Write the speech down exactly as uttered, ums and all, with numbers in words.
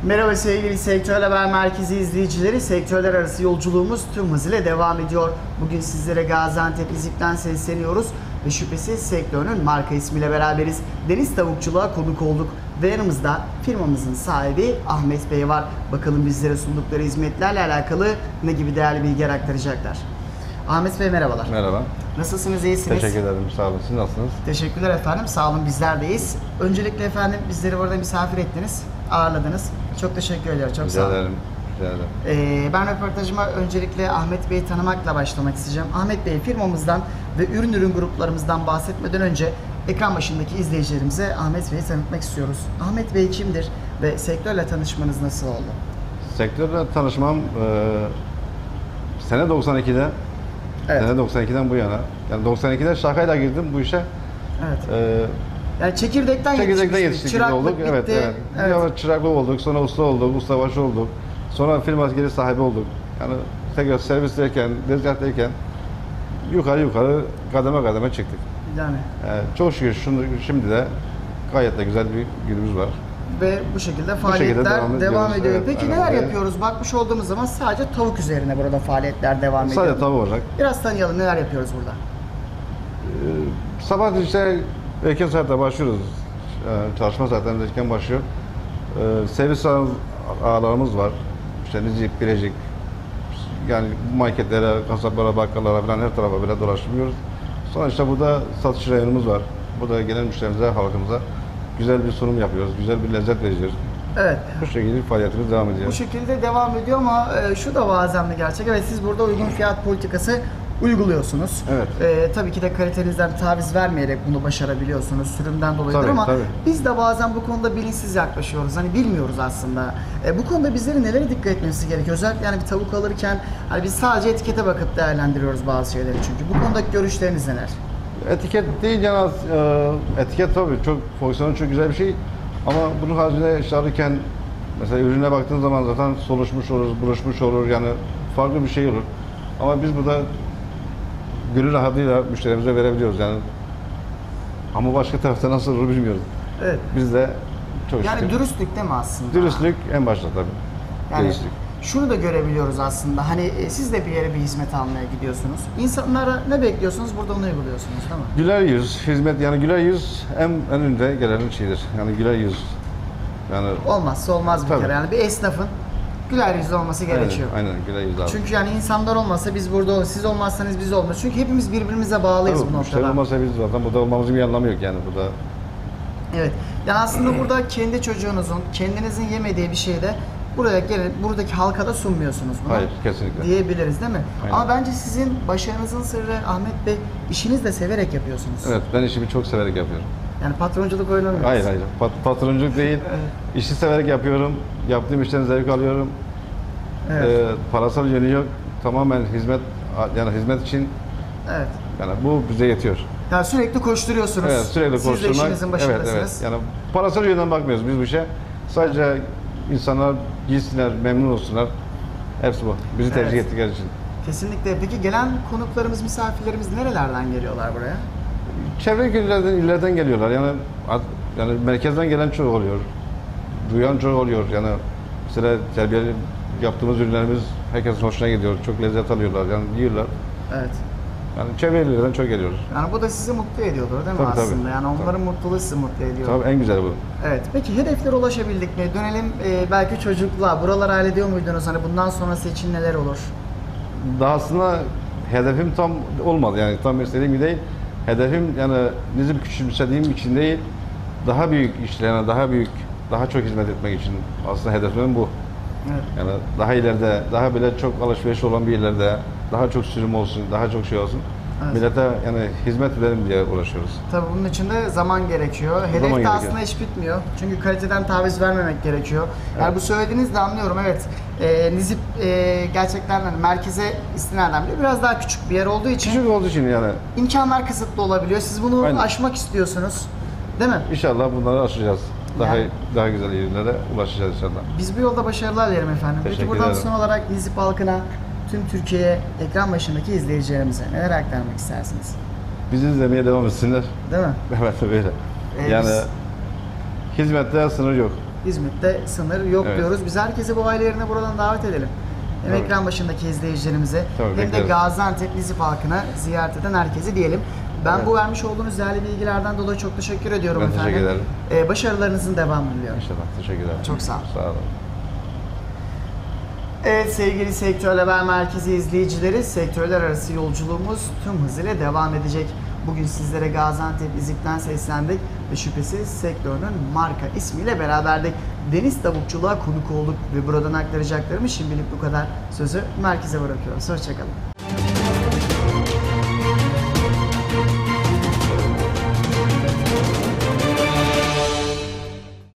Merhaba sevgili Sektör Haber Merkezi izleyicileri. Sektörler arası yolculuğumuz tüm hızıyla devam ediyor. Bugün sizlere Gaziantep İznik'ten sesleniyoruz ve şüphesiz sektörün marka ismiyle beraberiz. Deniz Tavukçuluğa konuk olduk ve yanımızda firmamızın sahibi Ahmet Bey var. Bakalım bizlere sundukları hizmetlerle alakalı ne gibi değerli bilgiler aktaracaklar. Ahmet Bey merhabalar. Merhaba. Nasılsınız, iyisiniz? Teşekkür ederim, sağ olun. Siz nasılsınız? Teşekkürler efendim, sağ olun, bizler deyiz. Öncelikle efendim bizleri burada misafir ettiniz, ağırladınız. Çok teşekkür ediyorum, çok Rica sağ olun. ederim. Rica ederim. Ee, ben röportajıma öncelikle Ahmet Bey'i tanımakla başlamak isteyeceğim. Ahmet Bey, firmamızdan ve ürün ürün gruplarımızdan bahsetmeden önce ekran başındaki izleyicilerimize Ahmet Bey'i tanıtmak istiyoruz. Ahmet Bey kimdir ve sektörle tanışmanız nasıl oldu? Sektörle tanışmam e, sene doksan ikide, Evet. sene doksan ikiden bu yana. Yani doksan ikide şakayla girdim bu işe. Evet. E, Yani çekirdekten, Çekirdekten yetişmiştik. yetiştik gibi Çıraklık olduk. bitti. Evet, evet. Evet. Ya çıraklık olduk, sonra usta olduk, ustabaşı olduk. Sonra firma geri sahibi olduk. Yani tekrar servisteyken, tezgahtayken yukarı yukarı kademe kademe çıktık. Yani. E, çok şükür şunu, şimdi de gayet de güzel bir günümüz var. Ve bu şekilde Bu faaliyetler şekilde devam devam, ediyoruz. ediyor. Evet, Peki aynen neler öyle. yapıyoruz? Bakmış olduğumuz zaman sadece tavuk üzerine burada faaliyetler devam ediyor. Sadece tavuk olacak. Biraz tanıyalım, neler yapıyoruz burada? Ee, sabah işte erken saatte başlıyoruz. Ee, çalışma saatlerimiz erken başlıyor. Ee, servis ağ- ağlarımız var. İşte Nizip, Bilecik, yani marketlere, kasaplara, bakkallara falan her tarafa böyle dolaştırıyoruz. Sonra işte burada satış reyonumuz var. Burada gelen müşterimize, halkımıza güzel bir sunum yapıyoruz, güzel bir lezzet veriyoruz. Evet. Bu şekilde faaliyetimiz devam ediyor. Bu şekilde devam ediyor ama e, şu da bazen de gerçek. Evet, siz burada uygun fiyat politikası uyguluyorsunuz. Evet. E, tabii ki de kalitenizden taviz vermeyerek bunu başarabiliyorsunuz sürümden dolayıdır Tabii, ama tabii. biz de bazen bu konuda bilinçsiz yaklaşıyoruz. Hani bilmiyoruz aslında. E, bu konuda bizlerin nelere dikkat etmesi gerekiyor? Özellikle yani bir tavuk alırken hani biz sadece etikete bakıp değerlendiriyoruz bazı şeyleri çünkü. Bu konudaki görüşleriniz neler? Etiket değil yani e, etiket tabii çok fonksiyonu çok güzel bir şey ama bunun haricinde işte alırken mesela ürüne baktığın zaman zaten soluşmuş olur, buruşmuş olur yani farklı bir şey olur. Ama biz burada gönül rahatlığıyla müşterimize verebiliyoruz yani. Ama başka tarafta nasıl olur bilmiyoruz. Evet. Biz de çok Yani şükür. dürüstlük değil mi aslında? Dürüstlük en başta tabii. Yani Dürüstlük. şunu da görebiliyoruz aslında. Hani e, siz de bir yere bir hizmet almaya gidiyorsunuz. İnsanlara ne bekliyorsunuz? Burada onu uyguluyorsunuz, değil mi? Güler yüz, hizmet yani güler yüz en, en önde gelen şeydir. Yani güler yüz. Yani Olmazsa olmaz bir Tabii. kere. Yani bir esnafın güler yüzlü olması gerekiyor. Aynen, aynen güler yüz abi. Çünkü yani insanlar olmasa biz burada ol- siz olmazsanız biz olmaz. Çünkü hepimiz birbirimize bağlıyız Tabii, bu müşteri noktada. olmasa biz zaten burada olmamızın bir anlamı yok yani burada. Evet. Yani aslında burada kendi çocuğunuzun, kendinizin yemediği bir şeyi de buraya gelip buradaki halka da sunmuyorsunuz bunu. Hayır, kesinlikle. Diyebiliriz değil mi? Aynen. Ama bence sizin başarınızın sırrı Ahmet Bey, işinizi de severek yapıyorsunuz. Evet, ben işimi çok severek yapıyorum. Yani patronculuk oynamıyorsunuz. Hayır, hayır. Pat patronculuk değil. İşi severek yapıyorum. Yaptığım işten zevk alıyorum. Evet. Ee, parasal yönü yok. Tamamen hizmet, yani hizmet için Evet. yani bu bize yetiyor. Yani sürekli koşturuyorsunuz. Evet, sürekli Siz de koşturmak. işinizin Evet, başındasınız. evet. Yani parasal yönden bakmıyoruz biz bu işe. Sadece insanlar giysinler, memnun olsunlar. Hepsi bu. Bizi tercih Evet. ettikleri için. Kesinlikle. Peki gelen konuklarımız, misafirlerimiz nerelerden geliyorlar buraya? Çevre illerden, illerden geliyorlar. Yani az- yani merkezden gelen çok oluyor. Duyan çok oluyor. Yani mesela terbiyeli yaptığımız ürünlerimiz herkesin hoşuna gidiyor. Çok lezzet alıyorlar. Yani yiyorlar. Evet. Yani çevre illerden çok geliyoruz. Yani bu da sizi mutlu ediyordur değil mi Tabii, tabii. aslında? Yani onların mutluluğu sizi mutlu ediyor. Tabii en güzel bu. Evet. Peki hedeflere ulaşabildik mi? Dönelim e, belki çocukluğa. Buraları hallediyor muydunuz? Hani bundan sonrası için neler olur? Daha aslında hedefim tam olmadı yani tam istediğim gibi değil. Hedefim yani Nizip küçümsediğim için değil, daha büyük işlerine, daha büyük, daha çok hizmet etmek için aslında hedefim bu. Evet. Yani daha ileride, daha böyle çok alışveriş olan bir yerlerde, daha çok sürüm olsun, daha çok şey olsun. Evet. Millete yani hizmet verelim diye uğraşıyoruz. Tabii bunun için de zaman gerekiyor. Hedef de gerekiyor. aslında hiç bitmiyor. Çünkü kaliteden taviz vermemek gerekiyor. Yani Evet. bu söylediğinizde anlıyorum. Evet. E, Nizip e, gerçekten hani merkeze istinaden bile biraz daha küçük bir yer olduğu için Küçük olduğu için yani imkanlar kısıtlı olabiliyor. Siz bunu Aynen. aşmak istiyorsunuz. Değil mi? inşallah bunları aşacağız. Daha Yani- daha güzel yerlere ulaşacağız inşallah. Biz bu yolda başarılar dilerim efendim. Peki Teşekkür buradan ederim. son olarak Nizip halkına, tüm Türkiye'ye, ekran başındaki izleyicilerimize neler aktarmak istersiniz? Bizi izlemeye devam etsinler. Değil mi? Evet böyle. Ee, yani biz- hizmette sınır yok. hizmette sınır yok Evet. diyoruz. Biz herkesi bu aile yerine buradan davet edelim. Hem Tabii. ekran başındaki izleyicilerimize Tabii, hem de bekleriz. Gaziantep Nizip halkına ziyaret eden herkese diyelim. Ben Evet. bu vermiş olduğunuz değerli bilgilerden dolayı çok teşekkür ediyorum Ben efendim. teşekkür ederim. Ee, başarılarınızın devamını diliyorum. İnşallah. Teşekkür ederim. Çok sağ olun. Sağ olun. Evet sevgili Sektör Haber Merkezi izleyicileri, sektörler arası yolculuğumuz tüm hızıyla devam edecek. Bugün sizlere Gaziantep İzip'ten seslendik ve şüphesiz sektörünün marka ismiyle beraberdik. Deniz tavukçuluğa konuk olduk ve buradan aktaracaklarımız şimdilik bu kadar. Sözü merkeze bırakıyoruz. Hoşçakalın.